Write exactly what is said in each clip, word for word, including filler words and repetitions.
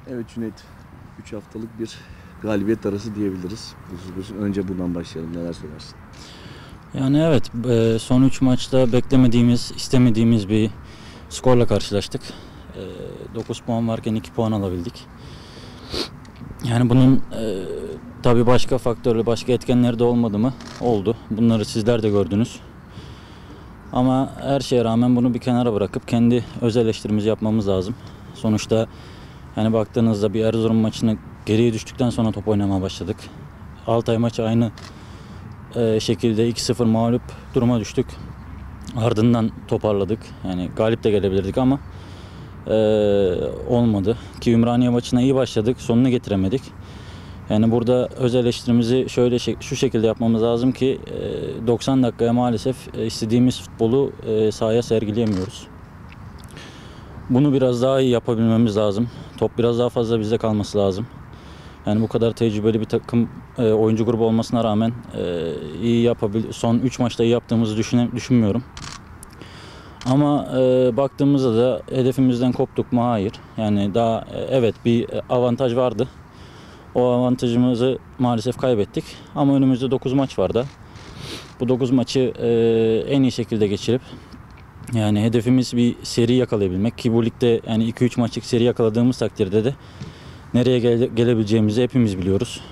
Evet Cüneyt, üç haftalık bir galibiyet arası diyebiliriz. Önce buradan başlayalım. Neler söylersin? Yani evet, son üç maçta beklemediğimiz, istemediğimiz bir skorla karşılaştık. dokuz puan varken iki puan alabildik. Yani bunun e, tabii başka faktörlü, başka etkenleri de olmadı mı? Oldu. Bunları sizler de gördünüz. Ama her şeye rağmen bunu bir kenara bırakıp kendi öz eleştirimizi yapmamız lazım. Sonuçta yani baktığınızda bir Erzurum maçını geriye düştükten sonra top oynamaya başladık. Altay maçı aynı e, şekilde iki sıfır mağlup duruma düştük. Ardından toparladık. Yani galip de gelebilirdik ama e, olmadı. Ki Ümraniye maçına iyi başladık, sonunu getiremedik. Yani burada öz eleştirimizi şöyle şu şekilde yapmamız lazım ki doksan dakikaya maalesef istediğimiz futbolu sahaya sergileyemiyoruz. Bunu biraz daha iyi yapabilmemiz lazım. Top biraz daha fazla bizde kalması lazım. Yani bu kadar tecrübeli bir takım oyuncu grubu olmasına rağmen iyi yapabil son üç maçta iyi yaptığımızı düşüne düşünmüyorum. Ama e, baktığımızda da hedefimizden koptuk mu? Hayır. Yani daha evet bir avantaj vardı. O avantajımızı maalesef kaybettik. Ama önümüzde dokuz maç var da. Bu dokuz maçı e, en iyi şekilde geçirip yani hedefimiz bir seri yakalayabilmek ki bu ligde yani iki üç maçlık seri yakaladığımız takdirde de nereye gele, gelebileceğimizi hepimiz biliyoruz.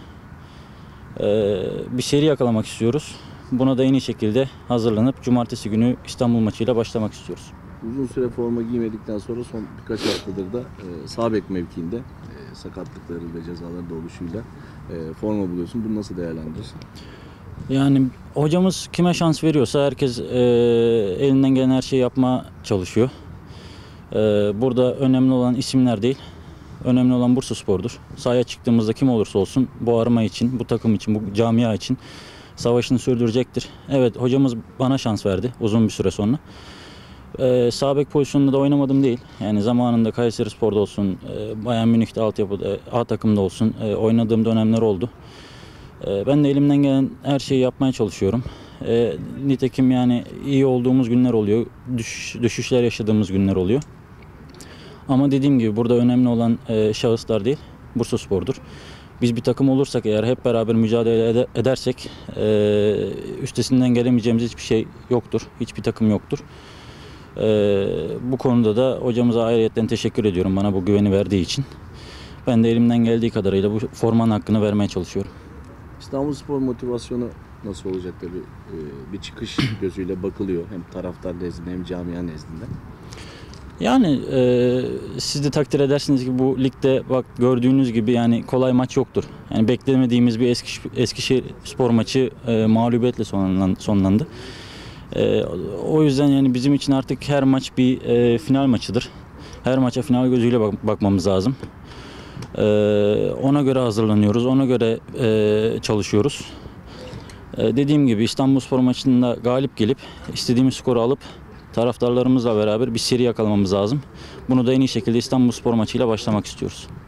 E, bir seri yakalamak istiyoruz. Buna da en iyi şekilde hazırlanıp cumartesi günü İstanbul maçıyla başlamak istiyoruz. Uzun süre forma giymedikten sonra son birkaç haftadır da e, sağ bek mevkiinde e, sakatlıkları ve cezaları da oluşuyla e, forma buluyorsun. Bunu nasıl değerlendirirsin? Yani hocamız kime şans veriyorsa herkes e, elinden gelen her şeyi yapmaya çalışıyor. E, burada önemli olan isimler değil, önemli olan Bursaspor'dur. Sahaya çıktığımızda kim olursa olsun bu arma için, bu takım için, bu camia için savaşını sürdürecektir. Evet, hocamız bana şans verdi uzun bir süre sonra. Ee, sağ bek pozisyonunda da oynamadım değil. Yani zamanında Kayserispor'da olsun, e, Bayern Münih'te altyapıda, A takımda olsun e, oynadığım dönemler oldu. E, ben de elimden gelen her şeyi yapmaya çalışıyorum. E, nitekim yani iyi olduğumuz günler oluyor, düş, düşüşler yaşadığımız günler oluyor. Ama dediğim gibi burada önemli olan e, şahıslar değil, Bursaspor'dur. Biz bir takım olursak eğer hep beraber mücadele edersek e, üstesinden gelemeyeceğimiz hiçbir şey yoktur. Hiçbir takım yoktur. E, bu konuda da hocamıza ayrıyetten teşekkür ediyorum bana bu güveni verdiği için. Ben de elimden geldiği kadarıyla bu formanın hakkını vermeye çalışıyorum. İstanbulspor motivasyonu nasıl olacak tabii? E, bir çıkış gözüyle bakılıyor hem taraftar nezdinde hem camia nezdinde. Yani e, siz de takdir edersiniz ki bu ligde bak gördüğünüz gibi yani kolay maç yoktur. Yani beklemediğimiz bir Eskiş, Eskişehir spor maçı e, mağlubiyetle sonlandı. E, o yüzden yani bizim için artık her maç bir e, final maçıdır. Her maça final gözüyle bak, bakmamız lazım. E, ona göre hazırlanıyoruz, ona göre e, çalışıyoruz. E, dediğim gibi İstanbulspor maçında galip gelip istediğimiz skoru alıp taraftarlarımızla beraber bir seri yakalamamız lazım. Bunu da en iyi şekilde İstanbulspor maçıyla başlamak istiyoruz.